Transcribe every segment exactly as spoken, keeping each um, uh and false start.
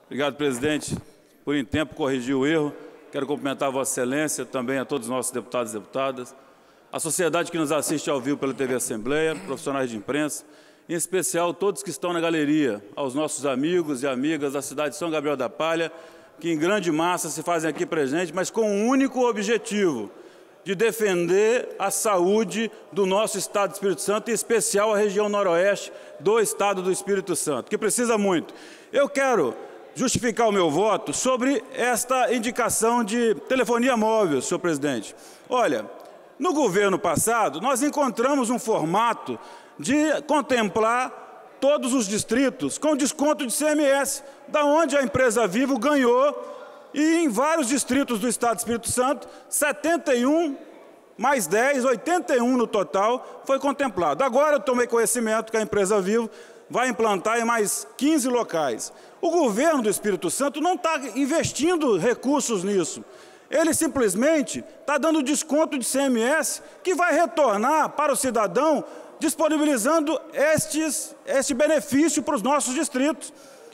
Obrigado, presidente. Por em tempo corrigir o erro. Quero cumprimentar a Vossa Excelência, também a todos os nossos deputados e deputadas, a sociedade que nos assiste ao vivo pela T V Assembleia, profissionais de imprensa, em especial todos que estão na galeria, aos nossos amigos e amigas da cidade de São Gabriel da Palha, que em grande massa se fazem aqui presentes, mas com um único objetivo, de defender a saúde do nosso Estado do Espírito Santo, em especial a região noroeste do Estado do Espírito Santo, que precisa muito. Eu quero justificar o meu voto sobre esta indicação de telefonia móvel, senhor presidente. Olha, no governo passado, nós encontramos um formato de contemplar todos os distritos com desconto de C M S, da onde a empresa Vivo ganhou, e em vários distritos do Estado do Espírito Santo, setenta e um mais dez, oitenta e um no total, foi contemplado. Agora eu tomei conhecimento que a empresa Vivo vai implantar em mais quinze locais. O governo do Espírito Santo não está investindo recursos nisso. Ele simplesmente está dando desconto de C M S que vai retornar para o cidadão, disponibilizando estes, este benefício para os nossos distritos.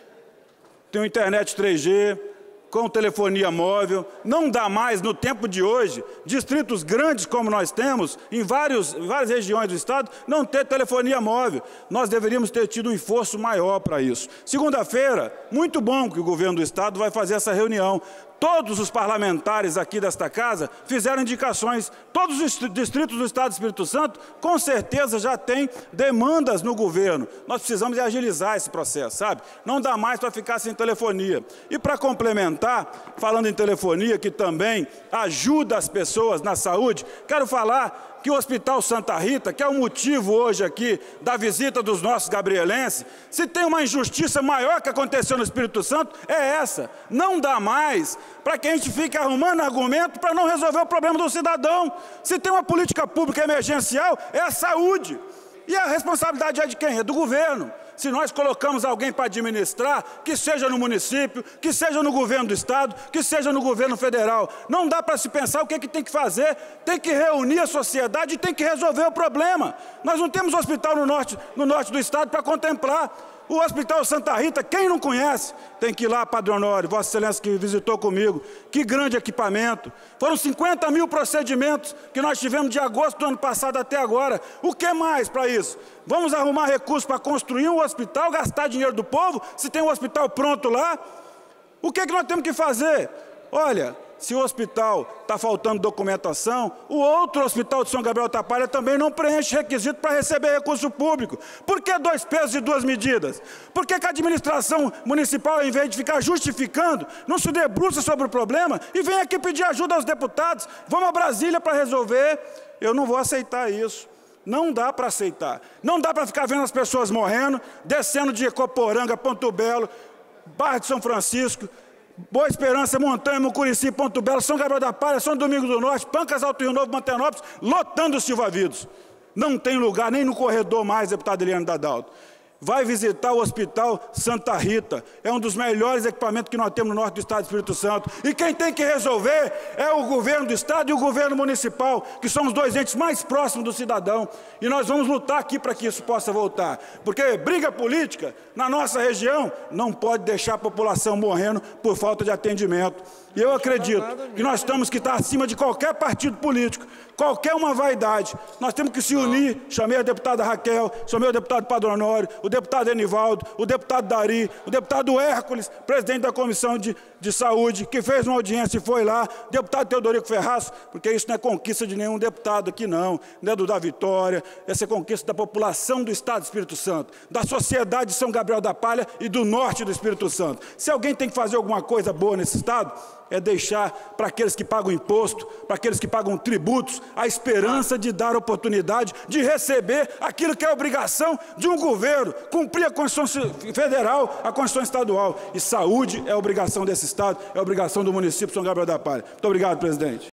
Tem internet três G, com telefonia móvel, não dá mais, no tempo de hoje, distritos grandes como nós temos, em vários, várias regiões do Estado, não ter telefonia móvel. Nós deveríamos ter tido um esforço maior para isso. Segunda-feira, muito bom que o governo do Estado vai fazer essa reunião. Todos os parlamentares aqui desta casa fizeram indicações. Todos os distritos do Estado do Espírito Santo, com certeza, já têm demandas no governo. Nós precisamos de agilizar esse processo, sabe? Não dá mais para ficar sem telefonia. E para complementar, falando em telefonia, que também ajuda as pessoas na saúde, quero falar que o Hospital Santa Rita, que é o motivo hoje aqui da visita dos nossos gabrielenses, se tem uma injustiça maior que aconteceu no Espírito Santo, é essa. Não dá mais para que a gente fique arrumando argumento para não resolver o problema do cidadão. Se tem uma política pública emergencial, é a saúde. E a responsabilidade é de quem? É do governo. Se nós colocamos alguém para administrar, que seja no município, que seja no governo do Estado, que seja no governo federal. Não dá para se pensar o que, é que tem que fazer, tem que reunir a sociedade e tem que resolver o problema. Nós não temos hospital no norte, no norte do Estado para contemplar. O Hospital Santa Rita, quem não conhece, tem que ir lá, Padre Honório, Vossa Excelência que visitou comigo. Que grande equipamento. Foram cinquenta mil procedimentos que nós tivemos de agosto do ano passado até agora. O que mais para isso? Vamos arrumar recursos para construir um hospital, gastar dinheiro do povo, se tem um hospital pronto lá? O que é que nós temos que fazer? Olha, se o hospital está faltando documentação, o outro hospital de São Gabriel da Palha também não preenche requisito para receber recurso público. Por que dois pesos e duas medidas? Por que, que a administração municipal, ao invés de ficar justificando, não se debruça sobre o problema e vem aqui pedir ajuda aos deputados? Vamos a Brasília para resolver. Eu não vou aceitar isso. Não dá para aceitar. Não dá para ficar vendo as pessoas morrendo, descendo de Ecoporanga, Ponto Belo, Barra de São Francisco, Boa Esperança, Montanha, Mucurici, Ponto Belo, São Gabriel da Palha, São Domingos do Norte, Pancas, Alto Rio Novo, Mantenópolis, lotando os Silva-Vidos. Não tem lugar nem no corredor mais, deputado Eliane Dadalto. Vai visitar o Hospital Santa Rita. É um dos melhores equipamentos que nós temos no norte do Estado do Espírito Santo. E quem tem que resolver é o governo do Estado e o governo municipal, que são os dois entes mais próximos do cidadão. E nós vamos lutar aqui para que isso possa voltar. Porque briga política na nossa região não pode deixar a população morrendo por falta de atendimento. E eu acredito que nós temos que estar acima de qualquer partido político, qualquer uma vaidade. Nós temos que se unir. Chamei a deputada Raquel, chamei o deputado Padre Honório, o deputado Enivaldo, o deputado Dari, o deputado Hércules, presidente da Comissão de, de Saúde, que fez uma audiência e foi lá, o deputado Teodorico Ferraz, porque isso não é conquista de nenhum deputado aqui não, não é do da Vitória, essa é conquista da população do Estado do Espírito Santo, da sociedade de São Gabriel da Palha e do norte do Espírito Santo. Se alguém tem que fazer alguma coisa boa nesse Estado, é deixar para aqueles que pagam imposto, para aqueles que pagam tributos, a esperança de dar oportunidade de receber aquilo que é obrigação de um governo, cumprir a Constituição Federal, a Constituição Estadual. E saúde é obrigação desse Estado, é obrigação do município de São Gabriel da Palha. Muito obrigado, presidente.